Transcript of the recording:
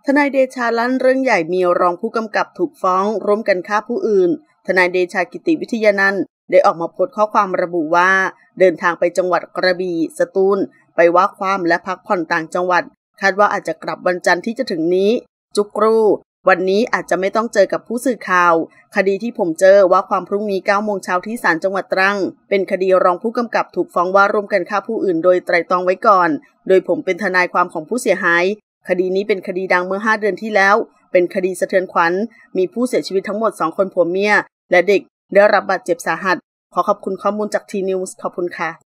ทนายเดชาลั่นเรื่องใหญ่มีรองผู้กำกับถูกฟ้องร่วมกันฆ่าผู้อื่นทนายเดชากิติวิทยานันท์ได้ออกมาโพสต์ข้อความระบุว่าเดินทางไปจังหวัดกระบี่สตูลไปว่าความและพักผ่อนต่างจังหวัดคาดว่าอาจจะกลับวันจันทร์ที่จะถึงนี้จุกรูวันนี้อาจจะไม่ต้องเจอกับผู้สื่อข่าวคดีที่ผมเจอว่าความพรุ่งนี้ 9 โมงเช้าที่ศาลจังหวัดตรังเป็นคดีรองผู้กำกับถูกฟ้องว่าร่วมกันฆ่าผู้อื่นโดยไตร่ตรองไว้ก่อนโดยผมเป็นทนายความของผู้เสียหายคดีนี้เป็นคดีดังเมื่อ 5 เดือนที่แล้วเป็นคดีสะเทือนขวัญมีผู้เสียชีวิตทั้งหมด 2 คนผัวเมียและเด็กได้รับบาดเจ็บสาหัสขอขอบคุณข้อมูลจากทีนิวส์ขอบคุณค่ะ